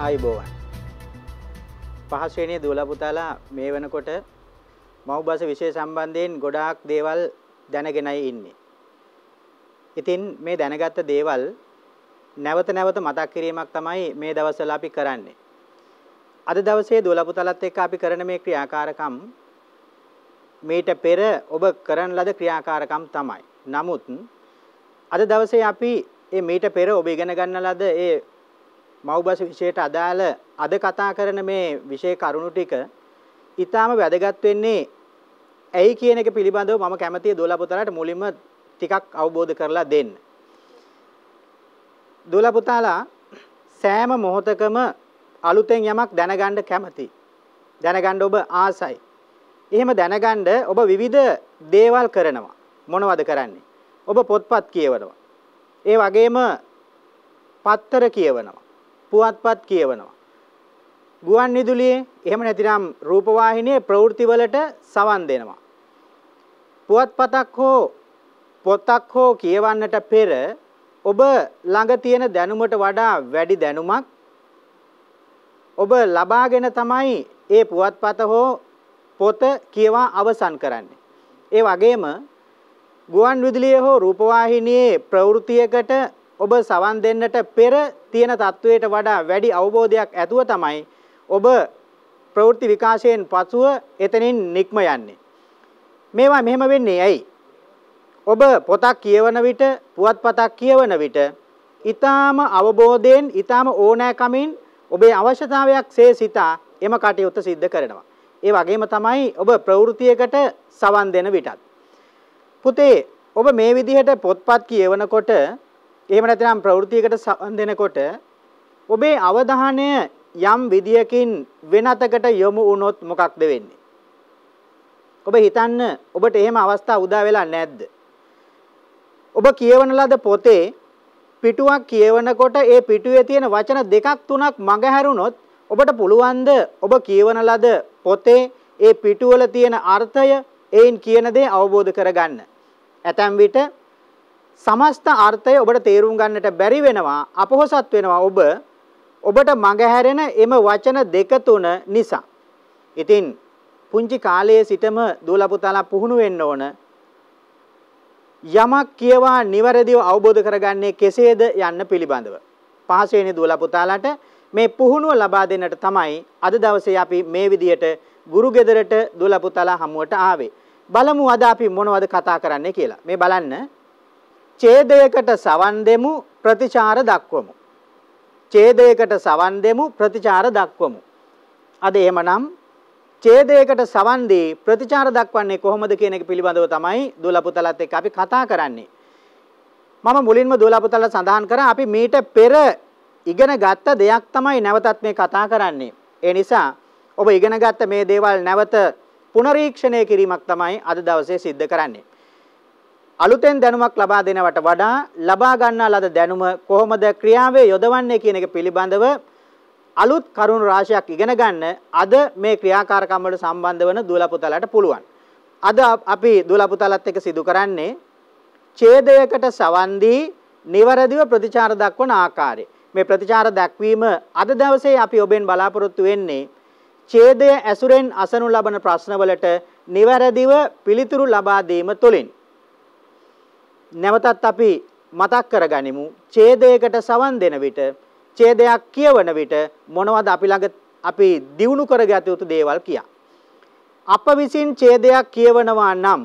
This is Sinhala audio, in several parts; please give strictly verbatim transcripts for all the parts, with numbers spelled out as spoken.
ආයිබෝවන් පහ ශ්‍රේණියේ දුවලා පුතාලා මේ වෙනකොට මව් භාෂා විෂය සම්බන්ධයෙන් ගොඩාක් දේවල් දැනගෙනයි ඉන්නේ. ඉතින් මේ දැනගත්ත දේවල් නැවත නැවත මතක් කිරීමක් තමයි මේ දවස්වල අපි කරන්නේ. අද දවසේ දුවලා පුතාලත් එක්ක අපි කරන මේ ක්‍රියාකාරකම් මේට පෙර ඔබ කරන ලද ක්‍රියාකාරකම් තමයි. නමුත් අද දවසේ අපි මේ මේට පෙර ඔබ ඉගෙන ගන්න ලද ඒ මව් භාෂා විෂයට අදාළ අද කතා කරන මේ විෂය කරුණු ටික ඊටාම වැදගත් වෙන්නේ ඇයි කියන එක පිළිබඳව මම කැමතියි දුවලා පුතාලාට මුලින්ම ටිකක් අවබෝධ කරලා දෙන්න. දුවලා පුතාලා සෑම මොහොතකම අලුතෙන් යමක් දැනගන්න කැමති. දැනගන්න ඔබ ආසයි. එහෙම දැනගන්න ඔබ විවිධ දේවල් කරනවා. මොනවද කරන්නේ? ඔබ පොත්පත් කියවනවා. ඒ වගේම පත්තර කියවනවා. පුවත්පත් කියවනවා. ගුවන් විදුලියේ එහෙම නැතිනම් රූපවාහිනියේ ප්‍රවෘත්ති වලට සවන් දෙනවා. පුවත්පතක් හෝ පොතක් හෝ කියවන්නට පෙර ඔබ ළඟ තියෙන දැනුමට වඩා වැඩි දැනුමක් ඔබ ලබාගෙන තමයි ඒ පුවත්පත හෝ පොත කියවා අවසන් කරන්නේ. ඒ වගේම ගුවන් විදුලියේ හෝ රූපවාහිනියේ ප්‍රවෘත්තියකට ඔබ සවන් දෙන්නට පෙර තියෙන තත්වයට වඩා වැඩි අවබෝධයක් ඇතුව තමයි ඔබ ප්‍රවෘත්ති විකාශයෙන් පසුව එතනින් නික්ම යන්නේ. මේවා මෙහෙම වෙන්නේ ඇයි? ඔබ පොතක් කියවන විට පුවත්පතක් කියවන විට ඊටාම අවබෝධයෙන් ඊටාම ඕනෑකමින් ඔබේ අවශ්‍යතාවයක් සිතා එම කටයුත්ත සිද්ධ කරනවා. ඒ වගේම තමයි ඔබ ප්‍රවෘත්තියකට සවන් දෙන විටත්. පුතේ ඔබ මේ විදිහට පොත්පත් කියවනකොට එහෙම නැත්නම් ප්‍රවෘත්තියකට සවන් දෙනකොට ඔබේ අවධානය යම් විදියකින් වෙනතකට යොමු වුණොත් මොකක්ද වෙන්නේ? ඔබ හිතන්න ඔබට එහෙම අවස්ථා උදා වෙලා නැද්ද? ඔබ කියවන ලද පොතේ පිටුවක් කියවනකොට ඒ පිටුවේ තියෙන වචන දෙකක් තුනක් මගහැරුණොත් ඔබට පුළුවන්ද ඔබ කියවන ලද පොතේ ඒ පිටුවල තියෙන අර්ථය එයින් කියන දේ අවබෝධ කරගන්න? ඇතැම් විට සමස්ත අර්ථය ඔබට තේරුම් ගන්නට බැරි වෙනවා, අපොහසත් වෙනවා ඔබ ඔබට මගහැරෙන එම වචන දෙක තුන නිසා. ඉතින් පුංචි කාලයේ සිටම දුවලා පුතාලා පුහුණු වෙන්න ඕන. යමක් කියවා නිවැරදිව අවබෝධ කරගන්නේ කෙසේද යන්න පිළිබඳව. පහ ශ්‍රේණියේ දුවලා පුතාලාට මේ පුහුණුව ලබා දෙන්නට තමයි අද දවසේ අපි මේ විදියට ගුරු ගෙදරට දුවලා පුතාලා හමුවට ආවේ. බලමු අද අපි මොනවද කතා කරන්නේ කියලා. මේ බලන්න. ඡේදයකට සවන් දෙමු ප්‍රතිචාර දක්වමු. ඡේදයකට සවන් දෙමු ප්‍රතිචාර දක්වමු. අද එහෙමනම් ඡේදයකට සවන් දී ප්‍රතිචාර දක්වන්නේ කොහොමද කියන එක පිළිබඳව තමයි දුවලා පුතාලාත් එක්ක අපි කතා කරන්නේ. මම මුලින්ම දුවලා පුතාලා සඳහන් කරා අපි මීට පෙර ඉගෙන ගත්ත දෙයක් තමයි නැවතත් මේ කතා කරන්නේ. ඒ නිසා ඔබ ඉගෙන ගත්ත මේ දේවල් නැවත පුනරීක්ෂණය කිරීමක් තමයි අද දවසේ සිද්ධ කරන්නේ. අලුතෙන් දැනුමක් ලබා දෙනවට වඩා ලබා ගන්නා ලද දැනුම කොහොමද ක්‍රියාවේ යොදවන්නේ කියන එක පිළිබඳව අලුත් කරුණු රාශියක් ඉගෙන ගන්න අද මේ ක්‍රියාකාරකම් වලට සම්බන්ධ වෙන දුවලා පුතාලාට පුළුවන්. අද අපි දුවලා පුතාලාත් එක්ක සිදු කරන්නේ ඡේදයකට සවන් දී නිවැරදිව ප්‍රතිචාර දක්වන ආකාරය. මේ ප්‍රතිචාර දක්වීම අද දවසේ අපි ඔබෙන් බලාපොරොත්තු වෙන්නේ ඡේදය ඇසුරෙන් අසනු ලබන ප්‍රශ්නවලට නිවැරදිව පිළිතුරු ලබා දීම තුළින්. නැවතත් අපි මතක් කරගනිමු ඡේදයකට සවන් දෙන විට ඡේදයක් කියවන විට මොනවද අපි ළඟ අපි දියුණු කරගත යුතු දේවල් කියා. අප විසින් ඡේදයක් කියවනවා නම්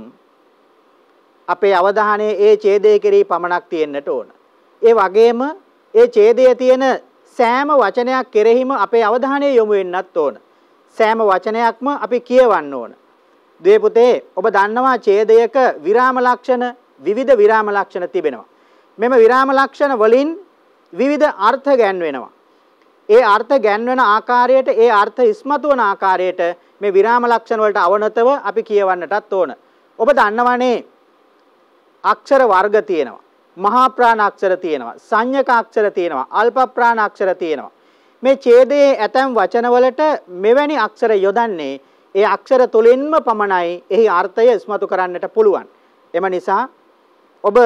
අපේ අවධානය ඒ ඡේදයේ කෙරෙහි පමණක් තියෙන්නට ඕන. ඒ වගේම ඒ ඡේදයේ තියෙන සෑම වචනයක් කෙරෙහිම අපේ අවධානය යොමු වෙන්නත් ඕන. සෑම වචනයක්ම අපි කියවන්න ඕන. දුවේ පුතේ ඔබ දන්නවා ඡේදයක විරාම ලක්ෂණ විවිධ විරාම ලක්ෂණ තිබෙනවා. මෙම විරාම ලක්ෂණ වලින් විවිධ අර්ථ ගැන්වෙනවා. ඒ අර්ථ ගැන්වෙන ආකාරයට ඒ අර්ථ ඉස්මතු වන ආකාරයට මේ විරාම ලක්ෂණ වලට අවනතව අපි කියවන්නටත් ඕන. ඔබ දන්නවනේ අක්ෂර වර්ග තියෙනවා. මහා ප්‍රාණ අක්ෂර තියෙනවා. සංඥක අක්ෂර තියෙනවා. අල්ප ප්‍රාණ අක්ෂර තියෙනවා. මේ ඡේදයේ ඇතැම් වචන වලට මෙවැනි අක්ෂර යොදන්නේ ඒ අක්ෂර තුලින්ම පමණයි එහි අර්ථය ඉස්මතු කරන්නට පුළුවන්. එම නිසා ඔබ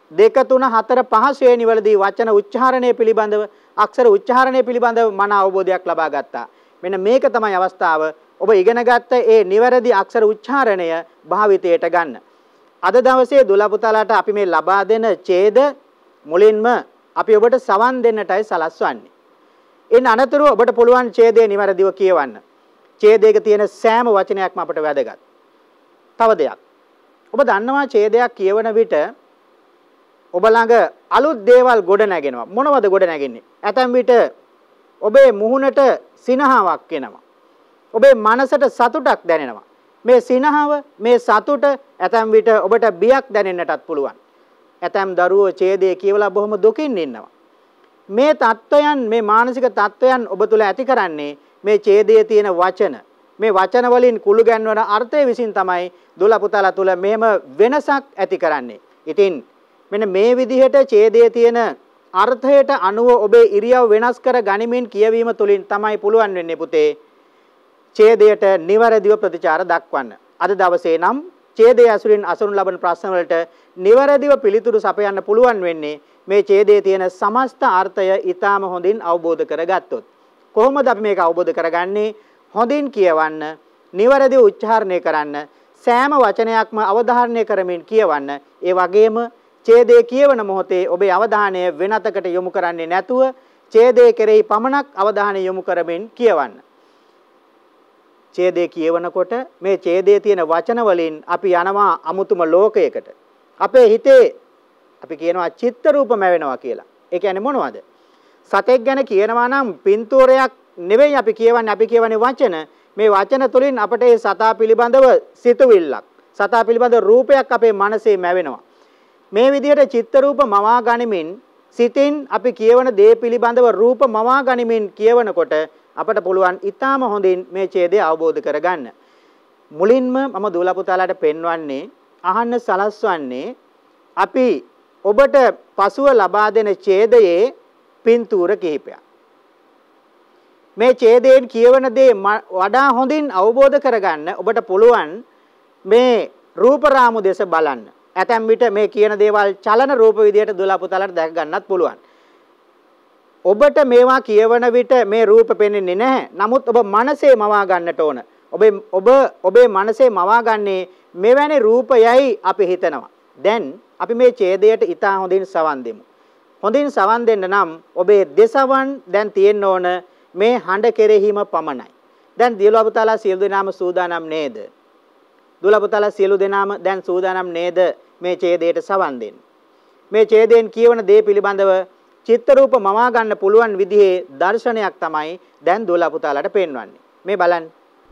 දෙක තුන හතර පහ ශ්‍රේණි වලදී වචන උච්චාරණය පිළිබඳව අක්ෂර උච්චාරණය පිළිබඳව මන අවබෝධයක් ලබා ගත්තා. මෙන්න මේක තමයි අවස්ථාව. ඔබ ඉගෙන ගත්ත ඒ නිවැරදි අක්ෂර උච්චාරණය භාවිතයට ගන්න. අද දවසේ දුල පුතාලාට අපි මේ ලබා දෙන ඡේද මුලින්ම අපි ඔබට සවන් දෙන්නටයි සලස්වන්නේ. ඉන් අනතුරුව ඔබට පුළුවන් ඡේදය නිවැරදිව කියවන්න. ඡේදයක තියෙන සෑම වචනයක්ම අපට වැදගත්. තව දෙයක්. ඔබ දන්නවා ඡේදයක් කියවන විට ඔබ ළඟ අලුත් දේවල් ගොඩ නැගෙනවා. මොනවද ගොඩ නැගෙන්නේ? ඇතැම් විට ඔබේ මුහුණට සිනහාවක් එනවා. ඔබේ මනසට සතුටක් දැනෙනවා. මේ සිනහව, මේ සතුට ඇතැම් විට ඔබට බියක් දැනෙන්නටත් පුළුවන්. ඇතැම් දරුවෝ ඡේදය කියවලා බොහොම දුකින් ඉන්නවා. මේ தত্ত্বයන්, මේ මානසික தত্ত্বයන් ඔබ තුල ඇති කරන්නේ මේ ඡේදයේ තියෙන වචන. මේ වචන වලින් කුළු ගැන්වන අර්ථය විසින් තමයි දුල පුතාලා තුල මෙහෙම වෙනසක් ඇති කරන්නේ. ඉතින් මෙන්න මේ විදිහට ඡේදයේ තියෙන අර්ථයට අනුව ඔබේ ඉරියව් වෙනස් කර ගනිමින් කියවීම තුළින් තමයි පුළුවන් වෙන්නේ පුතේ ඡේදයට නිවැරදිව ප්‍රතිචාර දක්වන්න. අද දවසේ නම් ඡේදයේ ඇසුරින් අසුරු ලබන ප්‍රශ්න වලට නිවැරදිව පිළිතුරු සපයන්න පුළුවන් වෙන්නේ මේ ඡේදයේ තියෙන සමස්ත අර්ථය ඊටාම හොඳින් අවබෝධ කරගත්තොත්. කොහොමද අපි මේක අවබෝධ කරගන්නේ? හොඳින් කියවන්න, නිවැරදිව උච්චාරණය කරන්න, සෑම වචනයක්ම අවධාරණය කරමින් කියවන්න. ඒ වගේම ඡේදයේ කියවන මොහොතේ ඔබේ අවධානය වෙනතකට යොමු කරන්නේ නැතුව ඡේදයේ කෙරෙහි පමණක් අවධානය යොමු කරමින් කියවන්න. ඡේදයේ කියවනකොට මේ ඡේදයේ තියෙන වචන වලින් අපි යනවා අමුතුම ලෝකයකට. අපේ හිතේ අපි කියනවා චිත්ත රූපම වෙනවා කියලා. ඒ කියන්නේ මොනවද? සතෙක් ගැන කියනවා නම් පින්තූරයක් නෙවෙයි අපි කියවන්නේ. අපි කියවන්නේ වචන. මේ වචන තුලින් අපට ඒ සතා පිළිබඳව සිතුවිල්ලක්, සතා පිළිබඳ රූපයක් අපේ මනසේ මැවෙනවා. මේ විදිහට චිත්ත රූප මවා ගනිමින් සිතින් අපි කියවන දේ පිළිබඳව රූප මවා ගනිමින් කියවනකොට අපට පුළුවන් ඊටාම හොඳින් මේ ඡේදය අවබෝධ කරගන්න. මුලින්ම මම දුවලා පුතාලාට පෙන්වන්නේ, අහන්න සලස්වන්නේ අපි ඔබට පසුව ලබා දෙන ඡේදයේ පින්තූර කිහිපයක්. මේ ඡේදයෙන් කියවන දේ වඩා හොඳින් අවබෝධ කරගන්න ඔබට පුළුවන් මේ රූප රාමු දෙස බලන්න. ඇතැම් විට මේ කියන දේවල් චලන රූප විදියට දුවලා පුතාලාට දැක ගන්නත් පුළුවන්. ඔබට මේවා කියවන විට මේ රූප පෙනෙන්නේ නැහැ. නමුත් ඔබ මනසේ මවා ගන්නට ඕන. ඔබේ ඔබ ඔබේ මනසේ මවා ගන්නේ මෙවැනි රූපයයි අපි හිතනවා. දැන් අපි මේ ඡේදයට ඉතා හොඳින් සවන් දෙමු. හොඳින් සවන් දෙන්න නම් ඔබේ දෙසවන් දැන් තියෙන්න ඕන මේ හඬ කෙරෙහිම පමණයි. දැන් දුවලා පුතාලා සියලු දෙනාම සූදානම් නේද? දුවලා පුතාලා සියලු දෙනාම දැන් සූදානම් නේද මේ ඡේදයට සවන් දෙන්න? මේ ඡේදයෙන් කියවන දේ පිළිබඳව චිත්ත රූප මවා ගන්න පුළුවන් විදිහේ දර්ශනයක් තමයි දැන් දුවලා පුතාලාට පෙන්වන්නේ. මේ බලන්න.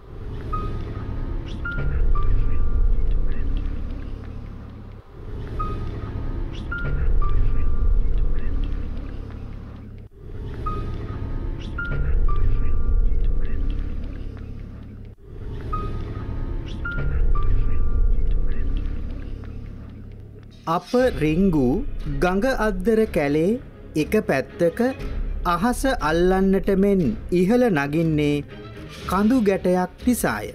අප රිංගු ගඟ අද්දර කැලේ එක පැත්තක අහස අල්ලන්නට මෙන් ඉහළ නගින්නේ කඳු ගැටයක් නිසාය.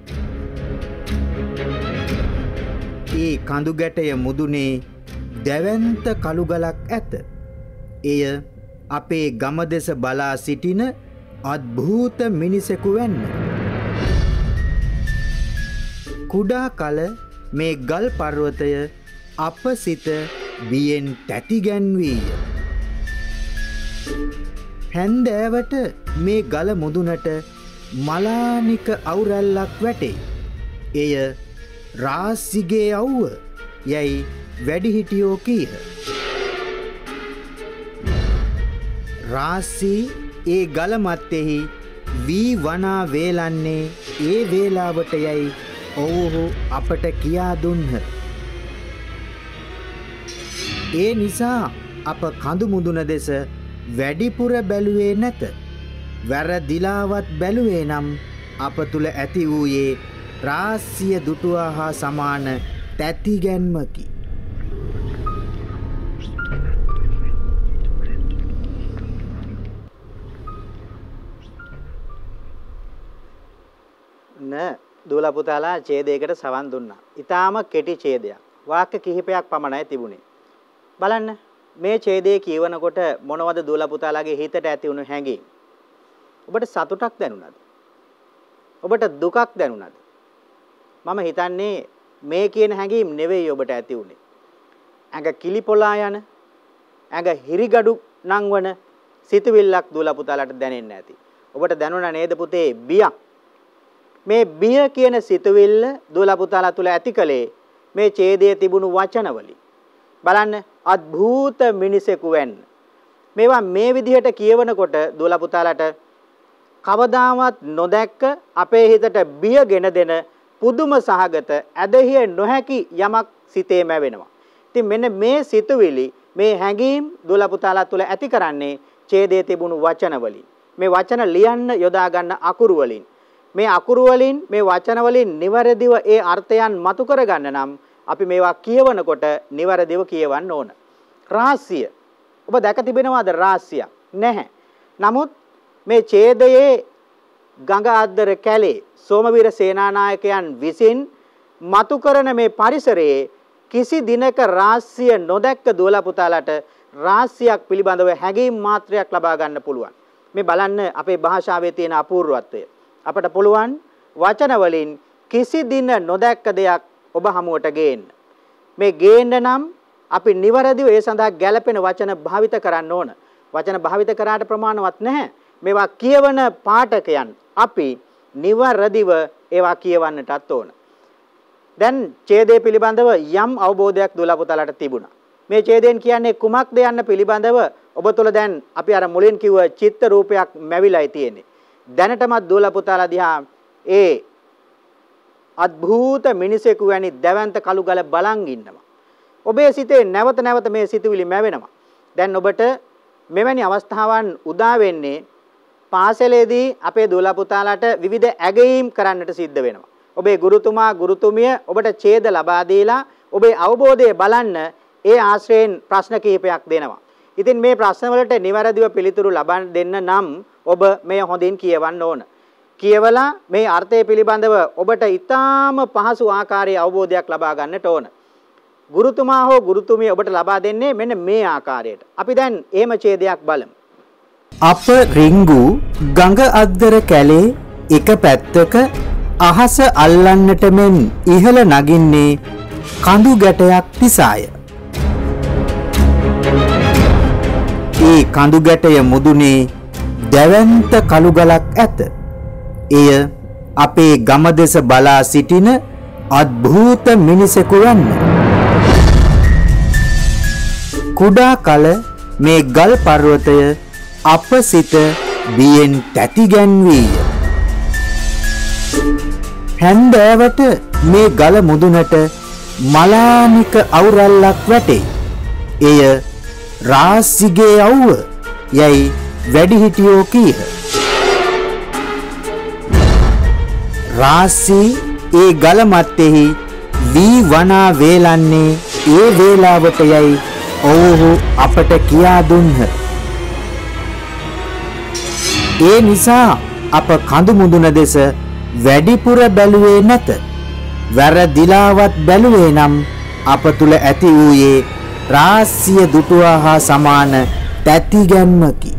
ඒ කඳු ගැටය මුදුනේ දැවැන්ත කළුගලක් ඇත. එය අපේ ගම දෙස බලා සිටින අද්භූත මිනිසෙකු වැන්න. කුඩා කල මේ ගල් පර්වතය අප සිත බියෙන් තැතිගැන්වීය. හැන්දෑවට මේ ගල මුදුනට මලානික අවුරැල්ලක් වැටේ. එය රාස්සිගේ අවුව යැයි වැඩිහිටියෝ කීහ. රාස්සී ඒ ගල මත්තෙහි වී වනා වේලන්නේ ඒ වේලාවට යැයි ඔවුහු අපට කියා දුන්හ. ඒ නිසා අප කඳු මුදුන දෙස වැඩිපුර බැලුවේ නැත. වැරදිලාවත් බැලුවේ නම් අප තුල ඇති වූයේ රාස්සිය දුටුවා හා සමාන තැතිගැන්මකි. න දුවලා පුතාලා ඡේදයකට සවන් දුන්නා. ඊටාම කෙටි ඡේදයක්. වාක්‍ය කිහිපයක් පමණයි තිබුණේ. බලන්න මේ ඡේදයේ කියවනකොට මොනවද දුවලා පුතාලාගේ හිතට ඇති වුණු හැඟීම්? ඔබට සතුටක් දැනුණාද? ඔබට දුකක් දැනුණාද? මම හිතන්නේ මේ කියන හැඟීම් නෙවෙයි ඔබට ඇති උනේ. ඇඟ කිලිපොලා යන, ඇඟ හිරිගඩු නංවන සිතුවිල්ලක් දුවලා පුතාලාට දැනෙන්නේ නැති. ඔබට දැනුණා නේද පුතේ බියක්? මේ බිය කියන සිතුවිල්ල දුවලා පුතාලා තුල ඇති කලේ මේ ඡේදයේ තිබුණු වචනවලින්. බලන්න අద్භූත මිනිසෙකු වෙන්න. මේවා මේ විදිහට කියවනකොට දුවලා පුතාලාට කවදාවත් නොදැක්ක අපේ හිතට බියගෙන දෙන පුදුම සහගත ඇදහිය නොහැකි යමක් සිතේ මැවෙනවා. ඉතින් මෙන්න මේ සිතුවිලි මේ හැඟීම් දුවලා පුතාලා තුල ඇති කරන්නේ ඡේදයේ තිබුණු වචන වලින්. මේ වචන ලියන්න යොදා ගන්න අකුරු වලින්. මේ අකුරු වලින් මේ වචන වලින් නිවැරදිව ඒ අර්ථයන් මතු කර ගන්න නම් අපි මේවා කියවනකොට නිවැරදිව කියවන්න ඕන. රාස්‍ය. ඔබ දැක තිබෙනවද රාස්‍ය? නැහැ. නමුත් මේ ඡේදයේ ගඟ අද්දර කැලේ සෝමවීර සේනානායකයන් විසින් මතු කරන මේ පරිසරයේ කිසි දිනක රාස්‍ය නොදැක්ක දුවලා පුතාලට රාස්‍යයක් පිළිබඳව හැඟීම් මාත්‍රයක් ලබා ගන්න පුළුවන්. මේ බලන්න අපේ භාෂාවේ තියෙන අපූර්වත්වය. අපට පුළුවන් වචන වලින් කිසි දින නොදැක්ක දෙයක් ඔබ හමුවට ගේන්න. මේ ගේන්න නම් අපි නිවැරදිව ඒ සඳහා ගැළපෙන වචන භාවිත කරන්න ඕන. වචන භාවිත කරාට ප්‍රමාණවත් නැහැ. මේවා කියවන පාඨකයන් අපි නිවැරදිව ඒවා කියවන්නටත් ඕන. දැන් ඡේදය පිළිබඳව යම් අවබෝධයක් දුවලා පුතාලට තිබුණා. මේ ඡේදයෙන් කියන්නේ කුමක්ද යන්න පිළිබඳව ඔබ තුළ දැන් අපි අර මුලින් කිව්ව චිත්ත රූපයක් මැවිලායි තියෙන්නේ. දැනටමත් දුවලා පුතාලා දිහා ඒ අద్භූත මිනිසෙකු වැනි දැවැන්ත කළු ගල බලන් ඉන්නවා. ඔබේ සිතේ නැවත නැවත මේ සිතුවිලි මැවෙනවා. දැන් ඔබට මෙවැනි අවස්ථාවන් උදා වෙන්නේ පාසලේදී අපේ දුවලා පුතාලාට විවිධ ඇගයීම් කරන්නට සිද්ධ වෙනවා. ඔබේ ගුරුතුමා ගුරුතුමිය ඔබට ඡේද ලබා දීලා ඔබේ අවබෝධය බලන්න ඒ ආශ්‍රයෙන් ප්‍රශ්න කිහිපයක් දෙනවා. ඉතින් මේ ප්‍රශ්න වලට නිවැරදිව පිළිතුරු ලබා දෙන්න නම් ඔබ මේ හොඳින් කියවන්න ඕන. කියවලා මේ අර්ථය පිළිබඳව ඔබට ඊටාම පහසු ආකාරයේ අවබෝධයක් ලබා ගන්නට ඕන. ගුරුතුමා හෝ ගුරුතුමිය ඔබට ලබා දෙන්නේ මෙන්න මේ ආකාරයට. අපි දැන් එහෙම ඡේදයක් බලමු. අප රිංගු ගඟ අද්දර කැලේ එක පැත්තක අහස අල්ලන්නට මෙන් ඉහළ නගින්නේ කඳු ගැටයක් තිසාය. ඒ කඳු ගැටය මුදුනේ දැවැන්ත කළු ගලක් ඇත. එය අපේ ගම දෙස බලා සිටින අద్භූත මිනිසෙකු වන්න. කුඩා කල මේ ගල් පර්වතය අප සිත බියෙන් තැති ගැන්වීය. හැන්දෑවට මේ ගල මුදුනට මලානික අවුරල්ලක් වැටේ. එය රාස්සිගේ අවුව යයි වැඩිහිටියෝ කීහ. රාස්සි ඒ ගල මත්තෙහි වී වනා වේලන්නේ ඒ වේලාවට යයි ඔවුහු අපට කියා දුන්හ. ඒ නිසා අප කඳු මුදුන දෙස වැඩිපුර බැලුවේ නැත. වැරදිලාවත් බැලුවේ නම් අප තුල ඇති වූයේ රාස්සිය දුටුවා හා සමාන තැතිගැන්මකි.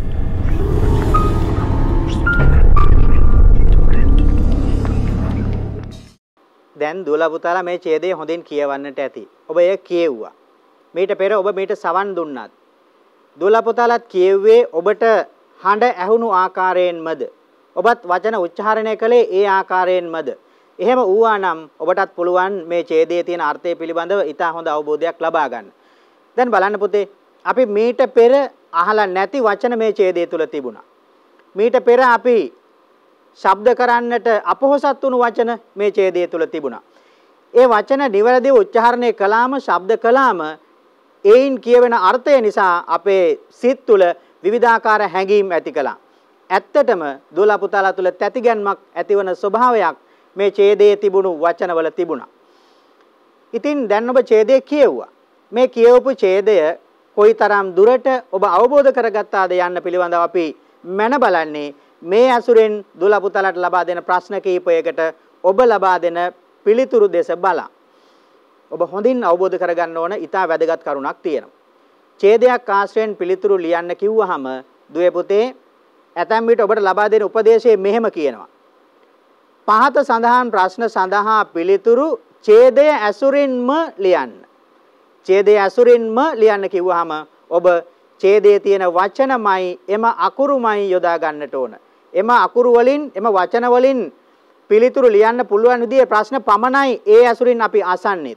දැන් දුවලා පුතාලා මේ ඡේදය හොඳින් කියවන්නට ඇති. ඔබ එය කියෙව්වා. මීට පෙර ඔබ මීට සවන් දුන්නාත්. දුවලා පුතාලාත් කියෙව්වේ ඔබට හඬ ඇහුණු ආකාරයෙන්මද? ඔබත් වචන උච්චාරණය කළේ ඒ ආකාරයෙන්මද? එහෙම වුණා නම් ඔබටත් පුළුවන් මේ ඡේදයේ තියෙන අර්ථය පිළිබඳව ඉතා හොඳ අවබෝධයක් ලබා ගන්න. දැන් බලන්න පුතේ, අපි මීට පෙර අහලා නැති වචන මේ ඡේදය තුල තිබුණා. මීට පෙර අපි ශබ්ද කරන්නට අපොහසත් වුණු වචන මේ ඡේදය තුල තිබුණා. ඒ වචන නිවැරදිව උච්චාරණය කළාම, ශබ්ද කළාම ඒයින් කියවෙන අර්ථය නිසා අපේ සිත් තුල විවිධාකාර හැඟීම් ඇති කළා. ඇත්තටම දුවලා පුතාලා තුල තැතිගැන්මක් ඇතිවන ස්වභාවයක් මේ ඡේදයේ තිබුණු වචනවල තිබුණා. ඉතින් දැන් ඔබ ඡේදය කියෙව්වා. මේ කියවපු ඡේදය කොයිතරම් දුරට ඔබ අවබෝධ කරගත්තාද යන්න පිළිබඳව අපි මන බලන්නේ මේ අසුරෙන් දුවලා පුතාලාට ලබා දෙන ප්‍රශ්න කිහිපයකට ඔබ ලබා දෙන පිළිතුරු දෙස බලා. ඔබ හොඳින් අවබෝධ කරගන්න ඕන ඊටා වැදගත් කරුණක් තියෙනවා. ඡේදයක් ආශ්‍රයෙන් පිළිතුරු ලියන්න කිව්වහම දුවේ පුතේ ඇතැම් විට ඔබට ලබා දෙන උපදේශය මෙහෙම කියනවා. පහත සඳහන් ප්‍රශ්න සඳහා පිළිතුරු ඡේදය ඇසුරින්ම ලියන්න. ඡේදය ඇසුරින්ම ලියන්න කිව්වහම ඔබ ඡේදයේ තියෙන වචනමයි එම අකුරුමයි යොදා ගන්නට ඕන. එම අකුරු වලින් එම වචන වලින් පිළිතුරු ලියන්න පුළුවන් විදිහේ ප්‍රශ්න පමණයි ඒ ඇසුරින් අපි අසන්නේ.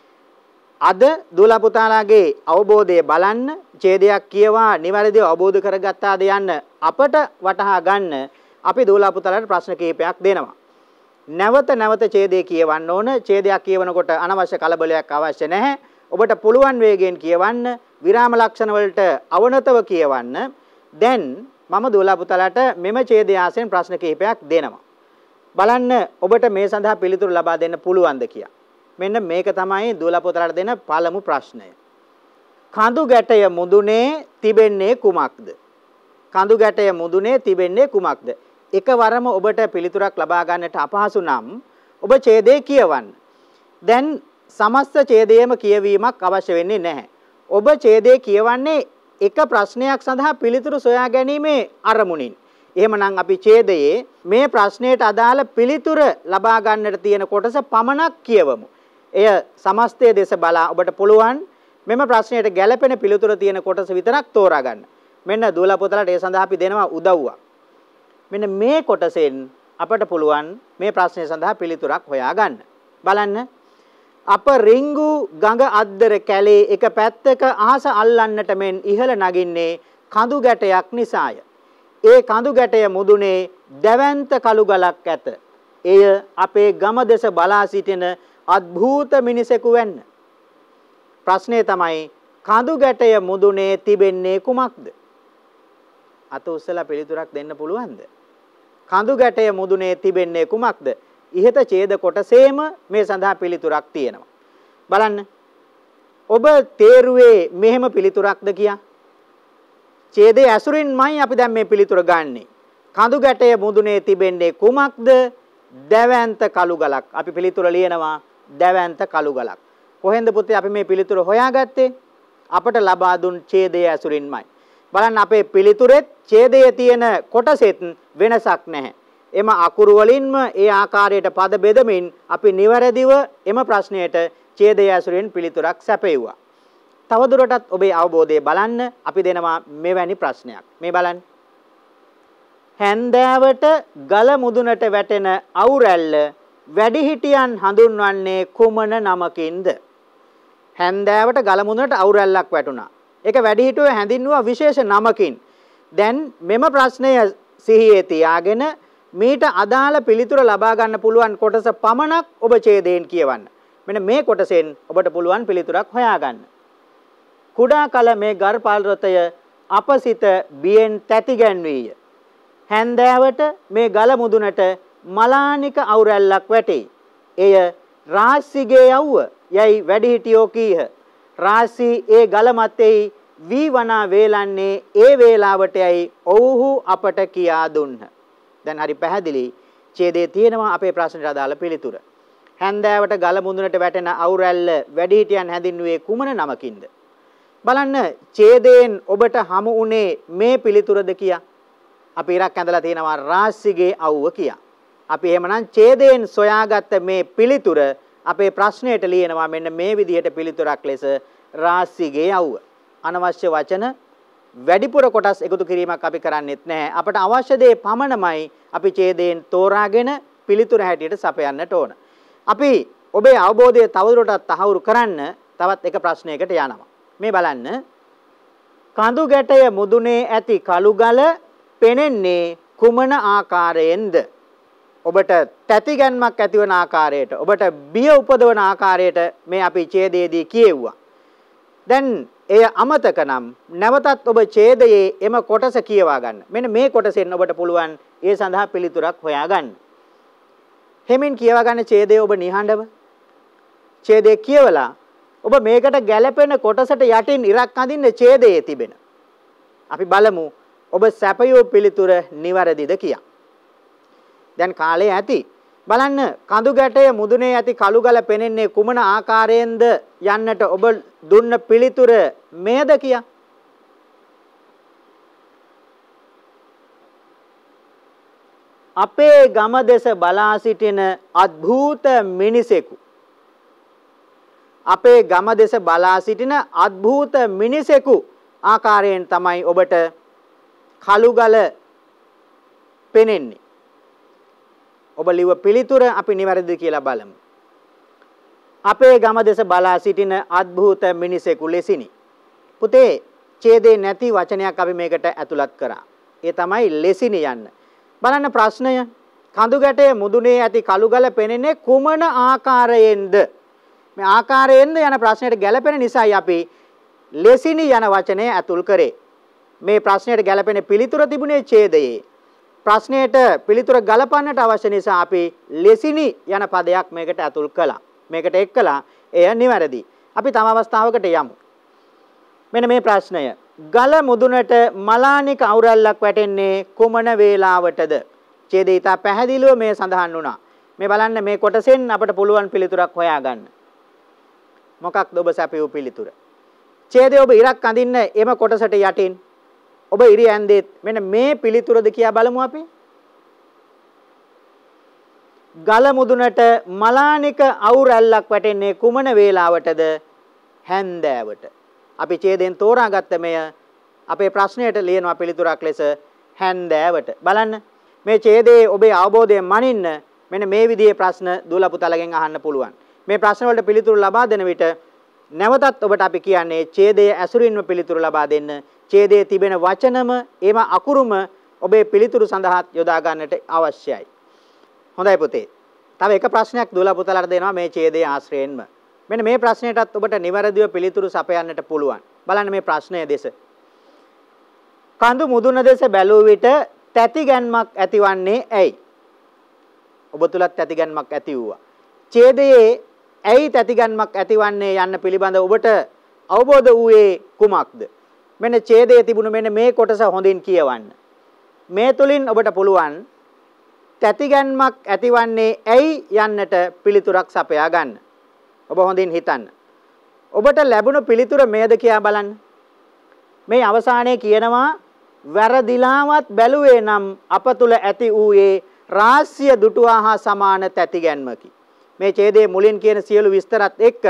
අද දුවලා පුතාලාගේ අවබෝධය බලන්න ඡේදයක් කියවා නිවැරදිව අවබෝධ කරගත්තාද යන්න අපට වටහා ගන්න අපි දුවලා පුතාලාට ප්‍රශ්න කිහිපයක් දෙනවා. නැවත නැවත ඡේදය කියවන්න ඕන. ඡේදයක් කියවනකොට අනවශ්‍ය කලබලයක් අවශ්‍ය නැහැ. ඔබට පුළුවන් වේගයෙන් කියවන්න, විරාම ලක්ෂණ වලට අවනතව කියවන්න. දැන් මම දුවලා පුතාලාට මෙම ඡේදය ආසෙන් ප්‍රශ්න කිහිපයක් දෙනවා. බලන්න ඔබට මේ සඳහා පිළිතුරු ලබා දෙන්න පුළුවන්ද කියලා. මෙන්න මේක තමයි දුවලා පුතාලාට දෙන පළමු ප්‍රශ්නය. කඳු ගැටය මුදුනේ තිබෙන්නේ කුමක්ද? කඳු ගැටය මුදුනේ තිබෙන්නේ කුමක්ද? එකවරම ඔබට පිළිතුරක් ලබා ගන්නට අපහසු නම් ඔබ ඡේදය කියවන්න. දැන් සමස්ත ඡේදයේම කියවීමක් අවශ්‍ය වෙන්නේ නැහැ. ඔබ ඡේදය කියවන්නේ එක ප්‍රශ්නයක් සඳහා පිළිතුරු සොයා ගැනීමේ අරමුණින්. එහෙමනම් අපි ඡේදයේ මේ ප්‍රශ්නයට අදාළ පිළිතුර ලබා ගන්නට තියෙන කොටස පමණක් කියවමු. එය සමස්තයේ දෙස බලා ඔබට පුළුවන් මෙම ප්‍රශ්නයට ගැළපෙන පිළිතුර තියෙන කොටස විතරක් තෝරා ගන්න. මෙන්න දුවලා පුතාලාට ඒ සඳහා අපි දෙනවා උදව්වක්. මෙන්න මේ කොටසෙන් අපට පුළුවන් මේ ප්‍රශ්නය සඳහා පිළිතුරක් හොයා ගන්න. බලන්න. අප රිංගු ගඟ අද්දර කැලේ එක පැත්තක අහස අල්ලන්නට මෙන් ඉහළ නගින්නේ කඳු ගැටයක් නිසාය. ඒ කඳු ගැටය මුදුනේ දැවැන්ත කළු ගලක් ඇත. එය අපේ ගම දෙස බලා සිටින අద్භූත මිනිසෙකු වෙන්න. ප්‍රශ්නේ තමයි කඳු ගැටය මුදුනේ තිබෙන්නේ කුමක්ද? අත උස්සලා පිළිතුරක් දෙන්න පුළුවන්ද? කඳු ගැටය මුදුනේ තිබෙන්නේ කුමක්ද? ඉහත ඡේද කොටසේම මේ සඳහා පිළිතුරක් තියෙනවා. බලන්න. ඔබ තේරුවේ මෙහෙම පිළිතුරක්ද කියා? ඡේදයේ ඇසුරින්මයි අපි දැන් මේ පිළිතුර ගන්නෙ. කඳු ගැටය මුදුනේ තිබෙන්නේ කුමක්ද? දැවැන්ත කළු ගලක්. අපි පිළිතුර ලියනවා දැවැන්ත කළු ගලක්. කොහෙන්ද පුතේ අපි මේ පිළිතුර හොයාගත්තේ? අපට ලබා දුන් ඡේදයේ ඇසුරින්මයි. බලන්න අපේ පිළිතුරෙත් ඡේදයේ තියෙන කොටසෙත් වෙනසක් නැහැ. එම අකුරු වලින්ම ඒ ආකාරයට පද බෙදමින් අපි නිවැරදිව එම ප්‍රශ්නයට ඡේදයේ ඇසුරින් පිළිතුරක් සැපෙව්වා. තවදුරටත් ඔබේ අවබෝධය බලන්න අපි දෙනවා මෙවැනි ප්‍රශ්නයක්. මේ බලන්න. හැන්දෑවට ගල මුදුනට වැටෙන අවුරැල්ල වැඩිහිටියන් හඳුන්වන්නේ කුමන නමකින්ද? හැන්දෑවට ගල මුදුනට අවුරැල්ලක් වැටුණා. ඒක වැඩිහිටියෝ හැඳින්වුවා විශේෂ නමකින්. දැන් මෙම ප්‍රශ්නය සිහියේ තියාගෙන මීට අදාළ පිළිතුර ලබා ගන්න පුළුවන් කොටස පමණක් ඔබ ඡේදයෙන් කියවන්න. මෙන්න මේ කොටසෙන් ඔබට පුළුවන් පිළිතුරක් හොයාගන්න. කුඩා කල මේ ගර්පාල් රතය අපසිත බියෙන් තැති ගැන්වීය. හැන්දෑවට මේ ගල මුදුනට මලානික අවුරැල්ලක් වැටේ. එය රාස්සිගේ යව්ව යයි වැඩිහිටියෝ කීහ. රාස්සි ඒ ගල මතෙහි වී වනා වේලන්නේ ඒ වේලාවට යයි ඔව්හු අපට කියා දුන්හ. දැන් හරි පැහැදිලි ඡේදයේ තියෙනවා අපේ ප්‍රශ්නට අදාළ පිළිතුර. හැන්දෑවට ගල මුදුනට වැටෙන අවුරැල්ල වැඩිහිටියන් හැඳින්වුවේ කුමන නමකින්ද? බලන්න ඡේදයෙන් ඔබට හමු උනේ මේ පිළිතුරද කියා. අපි ඉරක් ඇඳලා තියෙනවා රාස්සිගේ අවුව කියා. අපි එහෙමනම් ඡේදයෙන් සොයාගත්ත මේ පිළිතුර අපේ ප්‍රශ්නයට ලියනවා මෙන්න මේ විදිහට පිළිතුරක් ලෙස රාස්සිගේ අවුව. අනවශ්‍ය වචන වැඩිපුර කොටස් එකතු කිරීමක් අපි කරන්නේත් නැහැ. අපට අවශ්‍ය දේ පමණමයි අපි ඡේදයෙන් තෝරාගෙන පිළිතුර හැටියට සපයන්නට ඕන. අපි ඔබේ අවබෝධය තවදුරටත් තහවුරු කරන්න තවත් එක ප්‍රශ්නයකට යනවා. මේ බලන්න. කඳු ගැටය මුදුනේ ඇති කළු ගල පෙනෙන්නේ කුමන ආකාරයෙන්ද? ඔබට තැතිගැන්මක් ඇතිවන ආකාරයට, ඔබට බිය උපදවන ආකාරයට මේ අපි ඡේදයේදී කියෙව්වා. දැන් එය අමතක නම් නැවතත් ඔබ ඡේදයේ එම කොටස කියවා ගන්න. මෙන්න මේ කොටසෙන් ඔබට පුළුවන් ඒ සඳහා පිළිතුරක් හොයා ගන්න. හිමින් කියවා ගන්න ඡේදය ඔබ නිහඬව. ඡේදය කියවලා ඔබ මේකට ගැළපෙන කොටසට යටින් ඉරක් අඳින්න ඡේදයේ තිබෙන. අපි බලමු ඔබ සැපයෝ පිළිතුර නිවැරදිද කියා. දැන් කාලය ඇති. බලන්න කඳු ගැටය මුදුනේ ඇති කළු ගල පෙනෙන්නේ කුමන ආකාරයෙන්ද යන්නට ඔබ දුන්න පිළිතුර මේද කියා. අපේ ගම දෙස බලා සිටින අద్භූත මිනිසෙකු. අපේ ගම දෙස බලා සිටින අద్භූත මිනිසෙකු ආකාරයෙන් තමයි ඔබට කළු ගල පෙනෙන්නේ. ඔබ ලිව පිළිතුර අපි නිවැරදිද කියලා බලමු. අපේ ගම දෙස බලා සිටින අద్භූත මිනිසෙකු ලෙසිනි. පුතේ ඡේදේ නැති වචනයක් අපි මේකට ඇතුළත් කරා. ඒ තමයි ලෙසිනි යන්න. බලන්න ප්‍රශ්නය. කඳු ගැටේ මුදුනේ ඇති කළු ගල පෙනෙන්නේ කුමන ආකාරයෙන්ද? මේ ආකාරයෙන්ද යන ප්‍රශ්නයට ගැලපෙන නිසායි අපි ලෙසිනි යන වචනය ඇතුල් කරේ. මේ ප්‍රශ්නයට ගැලපෙන පිළිතුර තිබුණේ ඡේදයේ. ප්‍රශ්නයට පිළිතුර ගලපන්නට අවශ්‍ය නිසා අපි ලෙසිනි යන පදයක් මේකට ඇතුල් කළා. මේකට එක් කළා. එය නිවැරදි. අපි තම අවස්ථාවකට යමු. මෙන්න මේ ප්‍රශ්නය. ගල මුදුනට මලානික අවුරල්ලක් වැටෙන්නේ කුමන වේලාවටද? ඡේදය ඉතා පැහැදිලිව මේ සඳහන් වුණා. මේ බලන්න මේ කොටසෙන් අපට පුළුවන් පිළිතුරක් හොයාගන්න. මොකක්ද ඔබ සැපයූ පිළිතුර? ඡේදය ඔබ ඉරක් අඳින්න එම කොටසට යටින් ඔබ ඉරි ඇන්දෙත් මෙන්න මේ පිළිතුරද කියා බලමු අපි. ගල මුදුනට මලානික අවුරැල්ලක් වැටෙන්නේ කුමන වේලාවටද? හැන්දෑවට. අපි ඡේදයෙන් තෝරාගත්ත මෙය අපේ ප්‍රශ්නයට ලියනවා පිළිතුරක් ලෙස හැන්දෑවට. බලන්න මේ ඡේදයේ ඔබේ අවබෝධය මනින්න මෙන්න මේ විදිහේ ප්‍රශ්න දුවලා පුතාලගෙන් අහන්න පුළුවන්. මේ ප්‍රශ්න වලට පිළිතුරු ලබා දෙන විට නැවතත් ඔබට අපි කියන්නේ ඡේදයේ ඇසුරින්ම පිළිතුරු ලබා දෙන්න. ඡේදයේ තිබෙන වචනම එම අකුරුම ඔබේ පිළිතුරු සඳහා යොදා ගන්නට අවශ්‍යයි. හොඳයි පුතේ. තව එක ප්‍රශ්නයක් දුවලා පුතාලට දෙනවා මේ ඡේදයේ ආශ්‍රයෙන්ම. මෙන්න මේ ප්‍රශ්නයටත් ඔබට නිවැරදිව පිළිතුරු සපයන්නට පුළුවන්. බලන්න මේ ප්‍රශ්නය දෙස. කඳු මුදුන දෙස බැලුව විට තැතිගැන්මක් ඇතිවන්නේ ඇයි? ඔබ තුලත් තැතිගැන්මක් ඇති වුණා. ඡේදයේ ඇයි තැතිගැන්මක් ඇතිවන්නේ යන්න පිළිබඳ ඔබට අවබෝධ වූයේ කුමක්ද? මෙන්න ඡේදයේ තිබුණු මෙන්න මේ කොටස හොඳින් කියවන්න. මේ තුලින් ඔබට පුළුවන් තැතිගැන්මක් ඇතිවන්නේ ඇයි යන්නට පිළිතුරක් සපයා ගන්න. ඔබ හොඳින් හිතන්න. ඔබට ලැබුණු පිළිතුර මේද කියා බලන්න. මේ අවසානයේ කියනවා වැරදිලාවත් බැලුවේ නම් අප තුල ඇති වූයේ රාශිය දුටුවා හා සමාන තැතිගැන්මකි. මේ ඡේදයේ මුලින් කියන සියලු විස්තරත් එක්ක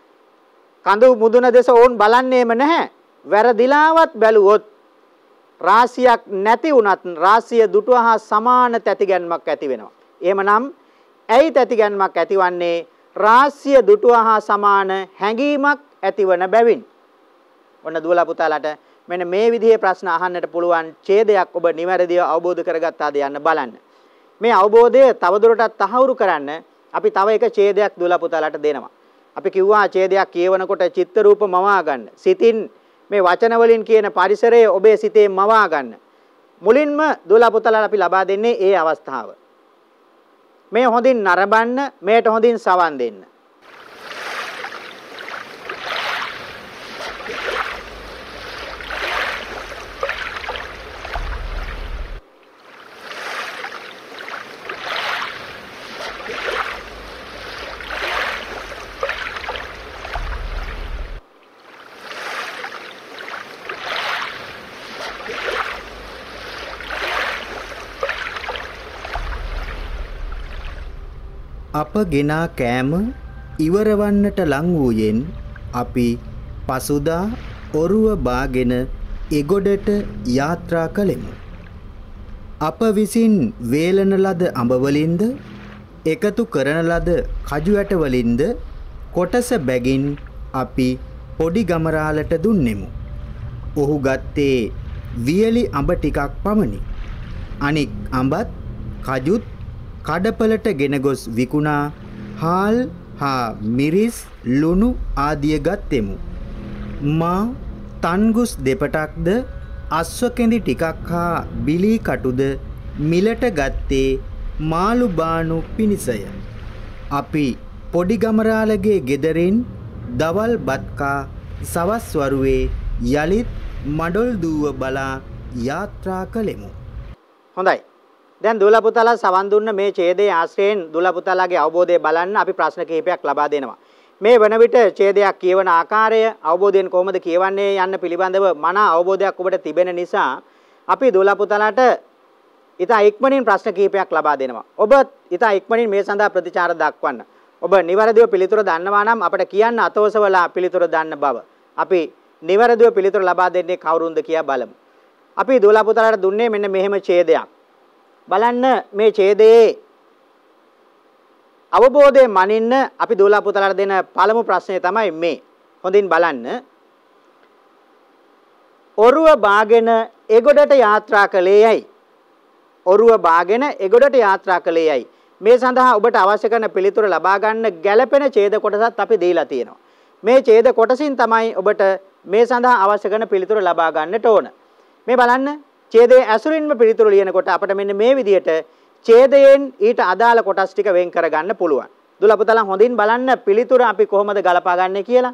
කඳු මුදුන දෙස ඕන් බලන්නේම නැහැ. වැරදිලාවත් බැලුවොත් රාශියක් නැති වුණත් රාශිය දුටුවා හා සමාන තැතිගැන්මක් ඇති වෙනවා. එහෙමනම් ඇයි තැතිගැන්මක් ඇතිවන්නේ? රාශිය දුටුවා හා සමාන හැඟීමක් ඇතිවන බැවින්. ඔන්න දුවලා පුතාලට මෙන්න මේ විදිහේ ප්‍රශ්න අහන්නට පුළුවන් ඡේදයක් ඔබ නිවැරදිව අවබෝධ කරගත්තාද යන්න බලන්න. මේ අවබෝධය තවදුරටත් තහවුරු කරන්න අපි තව එක ඡේදයක් දුවලා පුතාලට දෙනවා. අපි කිව්වා ඡේදයක් කියවනකොට චිත්ත රූප මවා ගන්න. සිතින් මේ වචන වලින් කියන පරිසරය ඔබේ සිතේ මවා ගන්න. මුලින්ම දුවලා පුතාලට අපි ලබා දෙන්නේ ඒ අවස්ථාව. මේ හොඳින් නරඹන්න, මේට හොඳින් සවන් දෙන්න. අප ගෙනා කෑම ඉවරවන්නට ලං වූයෙන් අපි පසුදා ඔරුව බාගෙන එගොඩට යාත්‍රා කළෙමු. අප විසින් වේලන ලද අඹවලින්ද එකතු කරන ලද කජු ඇටවලින්ද කොටස බැගින් අපි පොඩි ගමරාලට දුන්නෙමු. ඔහු ගත්තේ වියලි අඹ ටිකක් පමණි. අනික් අඹත් කජුත් කඩපලට ගෙන ගොස් විකුණා හාල් හා මිරිස් ලුණු ආදිය ගත්තෙමු. මා තන්ගුස් දෙපටක්ද අස්ව කෙඳි ටිකක් හා බිලී කටුද මිලට ගත්තේ මාළු බානු පිණිසය. අපි පොඩි ගමරාලගේ ගෙදරින් දවල් බත්කා සවස් වරුවේ යලිත් මඩොල් දූව බලා යාත්‍රා කළෙමු. හොඳයි. දැන් දුවලා පුතාලා සවන් දුන්න මේ ඡේදයේ ආශ්‍රයෙන් දුවලා පුතාලාගේ අවබෝධය බලන්න අපි ප්‍රශ්න කිහිපයක් ලබා දෙනවා. මේ වන විට ඡේදයක් කියවන ආකාරය අවබෝධයෙන් කොහොමද කියවන්නේ යන්න පිළිබඳව මන අවබෝධයක් ඔබට තිබෙන නිසා අපි දුවලා පුතාලාට ඉතා ඉක්මනින් ප්‍රශ්න කිහිපයක් ලබා දෙනවා. ඔබ ඉතා ඉක්මනින් මේ සඳහා ප්‍රතිචාර දක්වන්න. ඔබ නිවැරදිව පිළිතුර දන්නවා නම් අපට කියන්න අතවසවලා පිළිතුර දන්න බව. අපි නිවැරදිව පිළිතුර ලබා දෙන්නේ කවුරුන්ද කියලා බලමු. අපි දුවලා පුතාලාට දුන්නේ මෙන්න මෙහෙම ඡේදයක්. බලන්න මේ ඡේදයේ අවබෝධයෙන් මනින්න අපි දුවලා පුතාලාට දෙන පළමු ප්‍රශ්නය තමයි මේ. හොඳින් බලන්න. ඔරුව බාගෙන එගොඩට යාත්‍රා කළේයයි. ඔරුව බාගෙන එගොඩට යාත්‍රා කළේයයි. මේ සඳහා ඔබට අවශ්‍ය කරන පිළිතුර ලබා ගන්න ගැළපෙන ඡේද කොටසත් අපි දීලා තියෙනවා. මේ ඡේද කොටසින් තමයි ඔබට මේ සඳහා අවශ්‍ය කරන පිළිතුර ලබා ගන්නට ඕන. මේ බලන්න ඡේදයේ ඇසුරින්ම පිළිතුරු ලියනකොට අපිට මෙන්න මේ විදිහට ඡේදයෙන් ඊට අදාළ කොටස් ටික වෙන් කර ගන්න පුළුවන්. දුවලා පුතාලා හොඳින් බලන්න පිළිතුර අපි කොහොමද ගලපා ගන්නේ කියලා.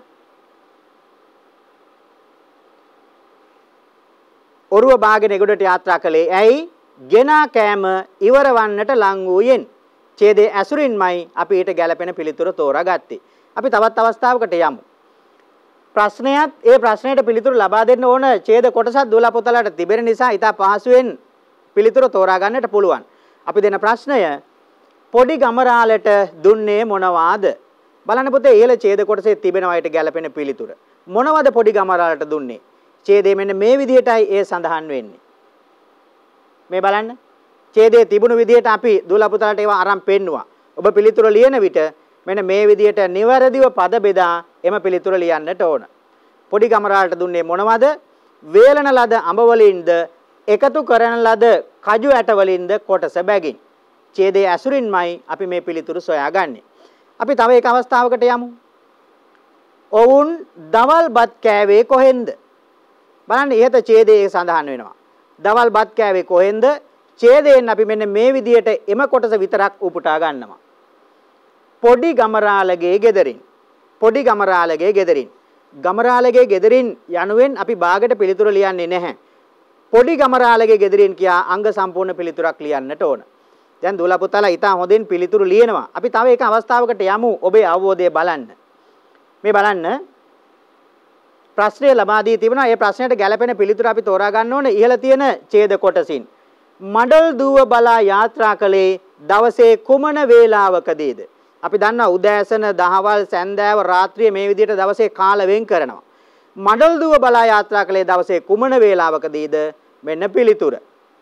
ඔරුව බාගෙන එගොඩට යාත්‍රා කළේ ඇයි? ගෙනා කෑම ඉවර වන්නට ලං වූයෙන්. ඡේදයේ ඇසුරින්මයි අපි ඊට ගැළපෙන පිළිතුර තෝරාගත්තේ. අපි තවත් අවස්ථාවකට යමු. ප්‍රශ්නයත් ඒ ප්‍රශ්නයට පිළිතුරු ලබා දෙන්න ඕන ඡේද කොටසක් දුවලා පුතාලාට තිබෙන නිසා ඊට පහසුවෙන් පිළිතුර තෝරා ගන්නට පුළුවන්. අපි දෙන ප්‍රශ්නය පොඩි ගමරාලට දුන්නේ මොනවාද? බලන්න පුතේ ඉහළ ඡේද කොටසේ තිබෙනවා ඊට ගැළපෙන පිළිතුර. මොනවද පොඩි ගමරාලට දුන්නේ? ඡේදයේ මෙන්න මේ විදිහටයි ඒ සඳහන් වෙන්නේ. මේ බලන්න. ඡේදයේ තිබුණු විදිහට අපි දුවලා පුතාලාට ඒවා අරන් පෙන්නුවා. ඔබ පිළිතුර ලියන විට මෙන්න මේ විදිහට නිවැරදිව පද බෙදා එම පිළිතුර ලියන්නට ඕන. පොඩි ගමරාලට දුන්නේ මොනවද? වේලන ලද අඹ වලින්ද එකතු කරන ලද කජු ඇට වලින්ද කොටස බැගින්. ඡේදයේ ඇසුරින්මයි අපි මේ පිළිතුරු සොයාගන්නේ. අපි තව එක අවස්ථාවකට යමු. ඔවුන් දවල් බත් කෑවේ කොහෙන්ද? බලන්න ඉහත ඡේදයේ සඳහන් වෙනවා. දවල් බත් කෑවේ කොහෙන්ද? ඡේදයෙන් අපි මෙන්න මේ විදිහට එම කොටස විතරක් උපුටා ගන්නවා. පොඩි ගමරාලගේ ගෙදරින්. පොඩි ගමරාලගේ ගෙදරින්. ගමරාලගේ ගෙදරින් යනුවෙන් අපි භාගයට පිළිතුර ලියන්නේ නැහැ. පොඩි ගමරාලගේ ගෙදරින් කියා අංග සම්පූර්ණ පිළිතුරක් ලියන්නට ඕන. දැන් දුවලා පුතාලා ඉතා හොඳින් පිළිතුරු ලියනවා. අපි තව එක අවස්ථාවකට යමු ඔබේ අවබෝධය බලන්න. මේ බලන්න ප්‍රශ්නය ලබා දී තිබෙනවා. ඒ ප්‍රශ්නයට ගැළපෙන පිළිතුර අපි තෝරා ගන්න ඕන ඉහළ තියෙන ඡේද කොටසින්. මඩල් දුව බලා යාත්‍රා කළේ දවසේ කුමන වේලාවකදීද? අපි දන්නවා උදෑසන, දහවල්, සැන්දෑව, රාත්‍රිය මේ විදිහට දවසේ කාල වෙන් කරනවා. මඩල් දුව බලා යාත්‍රා කළේ දවසේ කුමන වේලාවකදීද? මෙන්න පිළිතුර.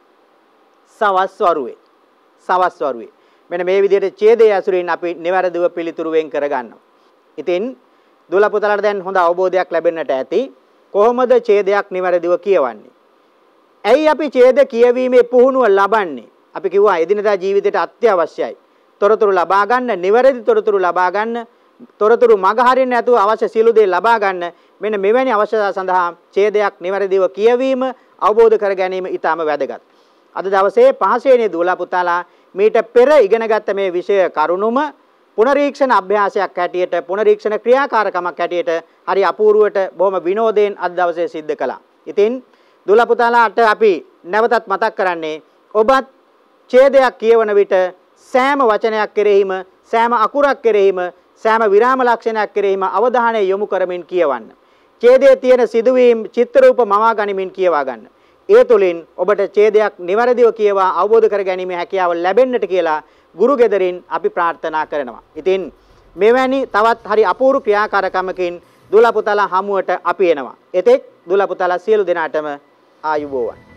සවස් වරුවේ. සවස් වරුවේ. මෙන්න මේ විදිහට ඡේදයේ ඇසුරින් අපි නිවැරදිව පිළිතුරු වෙන් කර ගන්නවා. ඉතින් දුවලා පුතාලාට දැන් හොඳ අවබෝධයක් ලැබෙන්නට ඇති කොහොමද ඡේදයක් නිවැරදිව කියවන්නේ? ඇයි අපි ඡේද කියවීමේ පුහුණුව ලබන්නේ? අපි කිව්වා එදිනදා ජීවිතයට අත්‍යවශ්‍යයි. තොරතුරු ලබා ගන්න, නිවැරදි තොරතුරු ලබා ගන්න, තොරතුරු මග හරින්න නැතුව අවශ්‍ය සියලු දේ ලබා ගන්න. මෙන්න මෙවැනි අවශ්‍යතා සඳහා ඡේදයක් නිවැරදිව කියවීම, අවබෝධ කර ගැනීම ඉතාම වැදගත්. අද දවසේ පහසෙනේ දුවලා පුතාලා මීට පෙර ඉගෙනගත්ත මේ විෂය කරුණුම පුනරීක්ෂණ අභ්‍යාසයක් හැටියට, පුනරීක්ෂණ ක්‍රියාකාරකමක් හැටියට හරි අපූර්වට බොහොම විනෝදයෙන් අද දවසේ සිද්ධ කළා. ඉතින් දුවලා පුතාලාට අපි නැවතත් මතක් කරන්නේ ඔබත් ඡේදයක් කියවන විට සෑම වචනයක් කෙරෙහිම, සෑම අකුරක් කෙරෙහිම, සෑම විරාම ලක්ෂණයක් කෙරෙහිම අවධානය යොමු කරමින් කියවන්න. ඡේදයේ තියෙන සිදුවීම් චිත්‍රරූප මවා ගනිමින් කියවා ගන්න. ඒ තුළින් ඔබට ඡේදයක් නිවැරදිව කියවා අවබෝධ කර ගැනීමේ හැකියාව ලැබෙන්නට කියලා ගුරු ගෙදරින් අපි ප්‍රාර්ථනා කරනවා. ඉතින් මෙවැනි තවත් හරි අපූර්ව ක්‍රියාකාරකමකින් දුවලා පුතාලා හමුවට අපි එනවා. එතෙක් දුවලා පුතාලා සියලු දෙනාටම ආයුබෝවන්.